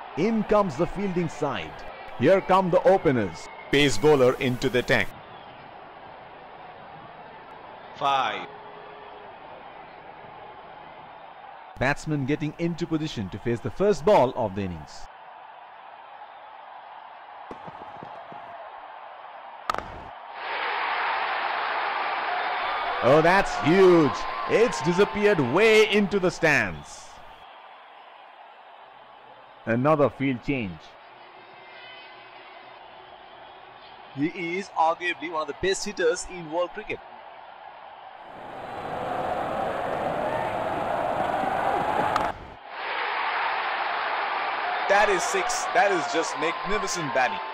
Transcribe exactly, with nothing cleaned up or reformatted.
In comes the fielding side. Here come the openers. Pace bowler into the tank. Five. Batsman getting into position to face the first ball of the innings. Oh, that's huge. It's disappeared way into the stands. Another field change. He is arguably one of the best hitters in world cricket. That is six. That is just magnificent batting.